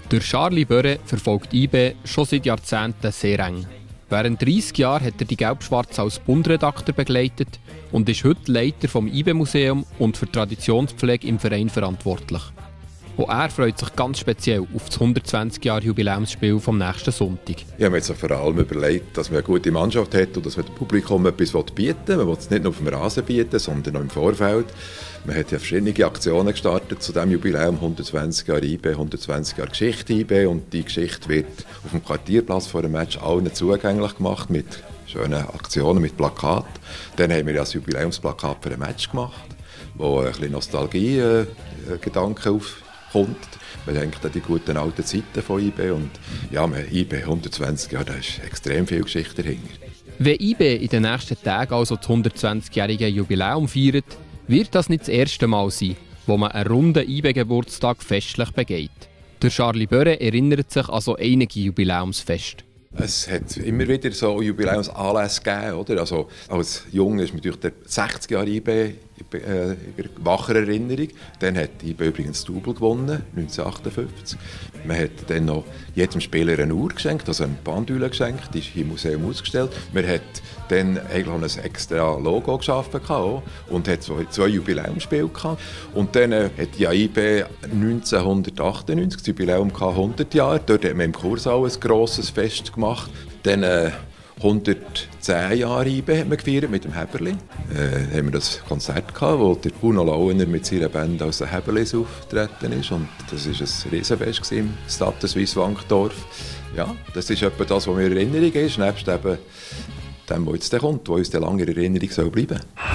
Der Charlie Börre verfolgt IB schon seit Jahrzehnten sehr eng. Während 30 Jahren hat er die Gelb-Schwarz als Bundredakteur begleitet und ist heute Leiter vom IB-Museum und für Traditionspflege im Verein verantwortlich. Auch er freut sich ganz speziell auf das 120-Jahre-Jubiläumsspiel vom nächsten Sonntag. Ich habe mir jetzt vor allem überlegt, dass man eine gute Mannschaft hat und dass man dem Publikum etwas bieten will. Man will es nicht nur auf dem Rasen bieten, sondern auch im Vorfeld. Man hat ja verschiedene Aktionen gestartet zu diesem Jubiläum, 120 Jahre IB, 120 Jahre Geschichte IB. Und die Geschichte wird auf dem Quartierplatz vor dem Match allen zugänglich gemacht mit schönen Aktionen, mit Plakaten. Dann haben wir ja das Jubiläumsplakat für ein Match gemacht, wo ein bisschen Nostalgie-Gedanken aufkommt. Man denkt an die guten alten Zeiten von IB. Und ja, IB 120 Jahre, da ist extrem viel Geschichte dahinter. Wenn IB in den nächsten Tagen also das 120-jährige Jubiläum feiert, wird das nicht das erste Mal sein, wo man einen runden IB-Geburtstag festlich begeht. Der Charlie Börre erinnert sich an so einige Jubiläumsfeste. Es hat immer wieder so Jubiläumsanlässe gegeben, oder? Also, als Junge ist natürlich der 60 Jahre IB in wacher Erinnerung. Dann hat IB übrigens das Double gewonnen, 1958. Man hat dann noch jedem Spieler eine Uhr geschenkt, also eine Pendule geschenkt, die ist hier im Museum ausgestellt. Man hat dann eigentlich auch ein extra Logo geschaffen und hat zwei Jubiläumsspiele gehabt. Und dann hat die IB 1998 das Jubiläum 100 Jahre. Dort hat man im Kursaal ein grosses Fest gemacht. Dann 110 Jahre IB hat man gefeiert mit dem Häberli. Haben wir das Konzert gehabt, wo der Bruno Launer mit seiner Band als der Häberlis aufgetreten ist. Und das war ein Riesenfest im Stade Suisse Wankdorf. Ja, das ist etwa das, was mir in Erinnerung ist, nebst eben dem, was jetzt kommt, was uns lange in Erinnerung bleiben soll.